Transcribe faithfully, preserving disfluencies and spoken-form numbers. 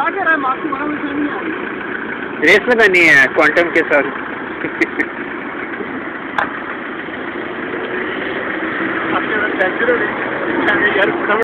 क्या कर रहा है मार्क्स तुम्हारा मुझे समझ नहीं आ रही। रेस लगानी है क्वांटम के साथ। आपके अंदर यार